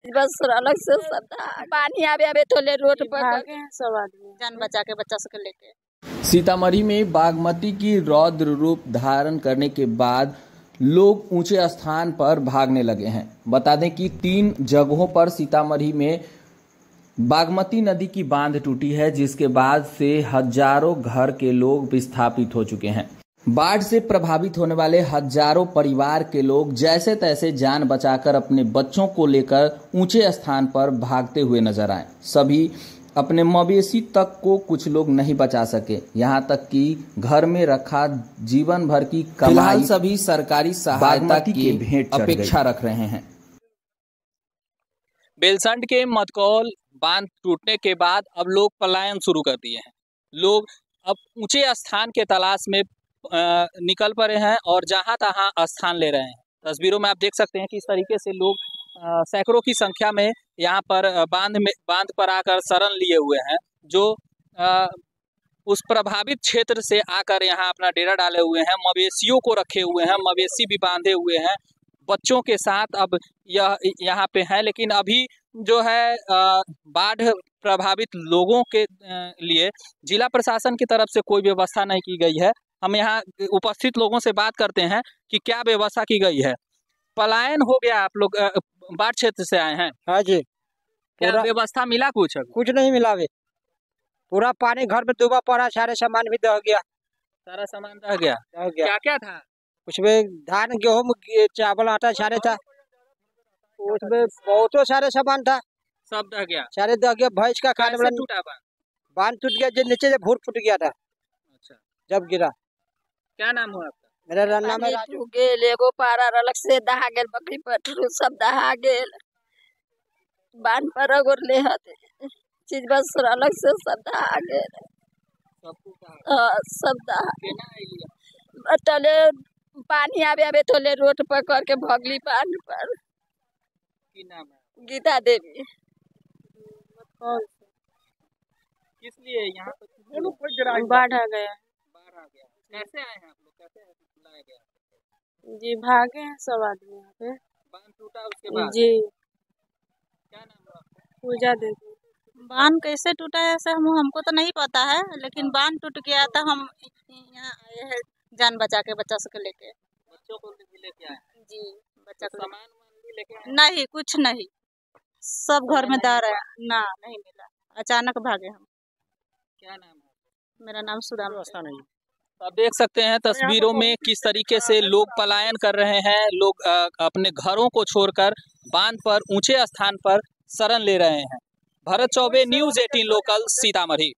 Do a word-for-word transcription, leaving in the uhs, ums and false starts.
बस अलग से पानी आवे आवे तो ले रोड पर सब आदमी जान बचा के बच्चा सबके लेके। सीतामढ़ी में बागमती की रौद्र रूप धारण करने के बाद लोग ऊंचे स्थान पर भागने लगे हैं। बता दें कि तीन जगहों पर सीतामढ़ी में बागमती नदी की बांध टूटी है, जिसके बाद से हजारों घर के लोग विस्थापित हो चुके हैं। बाढ़ से प्रभावित होने वाले हजारों परिवार के लोग जैसे तैसे जान बचाकर अपने बच्चों को लेकर ऊंचे स्थान पर भागते हुए नजर आए। सभी अपने मवेशी तक को कुछ लोग नहीं बचा सके, यहां तक कि घर में रखा जीवन भर की कमाई सभी सरकारी सहायता की भेंट अपेक्षा रख रहे हैं। बेलसंड के मदकौल बांध टूटने के बाद अब लोग पलायन शुरू कर दिए हैं। लोग अब ऊंचे स्थान के तलाश में निकल पड़े हैं और जहां तहां स्थान ले रहे हैं। तस्वीरों में आप देख सकते हैं कि इस तरीके से लोग सैकड़ों की संख्या में यहां पर बांध में बांध पर आकर शरण लिए हुए हैं, जो आ, उस प्रभावित क्षेत्र से आकर यहां अपना डेरा डाले हुए हैं। मवेशियों को रखे हुए हैं, मवेशी भी बांधे हुए हैं, बच्चों के साथ अब यह यहाँ पे है। लेकिन अभी जो है बाढ़ प्रभावित लोगों के लिए जिला प्रशासन की तरफ से कोई व्यवस्था नहीं की गई है। हम यहाँ उपस्थित लोगों से बात करते हैं कि क्या व्यवस्था की गई है। पलायन हो गया, आप लोग बाढ़ क्षेत्र से आए हैं? हाँ जी। क्या व्यवस्था मिला? कुछ कुछ नहीं मिला वे। पूरा पानी घर में डूबा पड़ा, सारे सामान भी दह गया। सारा सामान दह गया? दह गया। क्या क्या था उसमें? धान, गेहूँ, चावल, आटा सारे था उसमें, बहुत सारे सामान था, सब दह गया। सारे दह गया। भैंस का खाने वाला टूटा बांध बांध टूट गया, जो नीचे से भूर फूट गया था। अच्छा, जब गिरा। क्या नाम हुआ आपका? मेरा नाम है राजू। गेल एगो पारा अलग से दहा गेल, बकरी पटरू सब दहा गेल, बांध पर अगोरले हते चीज बस अलग से सब दहा गेल, सब दहा तले पानी आवे आवे तो ले रोड पर करके भगली बांध पर। की नाम है? गीता देवी। किस लिए यहाँ बाढ़ आ गया? बाढ़ आ गया। कैसे आए हैं आप लोग? कैसे लाया गया? जी भागे हैं सब आदमी यहाँ पे। बांध टूटा उसके बाद? जी। क्या नाम है आपका? पूजा देवी। बांध कैसे टूटा है ऐसे हम हमको तो नहीं पता है, लेकिन बांध टूट गया था। हम यहाँ आए हैं जान बचा के बच्चा सबके लेके। बच्चों को भी लेके आए? जी। बच्चा को सामान भी लेके आए? नहीं, कुछ नहीं, सब घर में दार है ना, नहीं मिला, अचानक भागे हम। क्या नाम है? मेरा नाम सुदाम। आप देख सकते हैं तस्वीरों में किस तरीके से लोग पलायन कर रहे हैं। लोग अपने घरों को छोड़कर बांध पर ऊंचे स्थान पर शरण ले रहे हैं। भरत चौबे, न्यूज़ अठारह लोकल, सीतामढ़ी।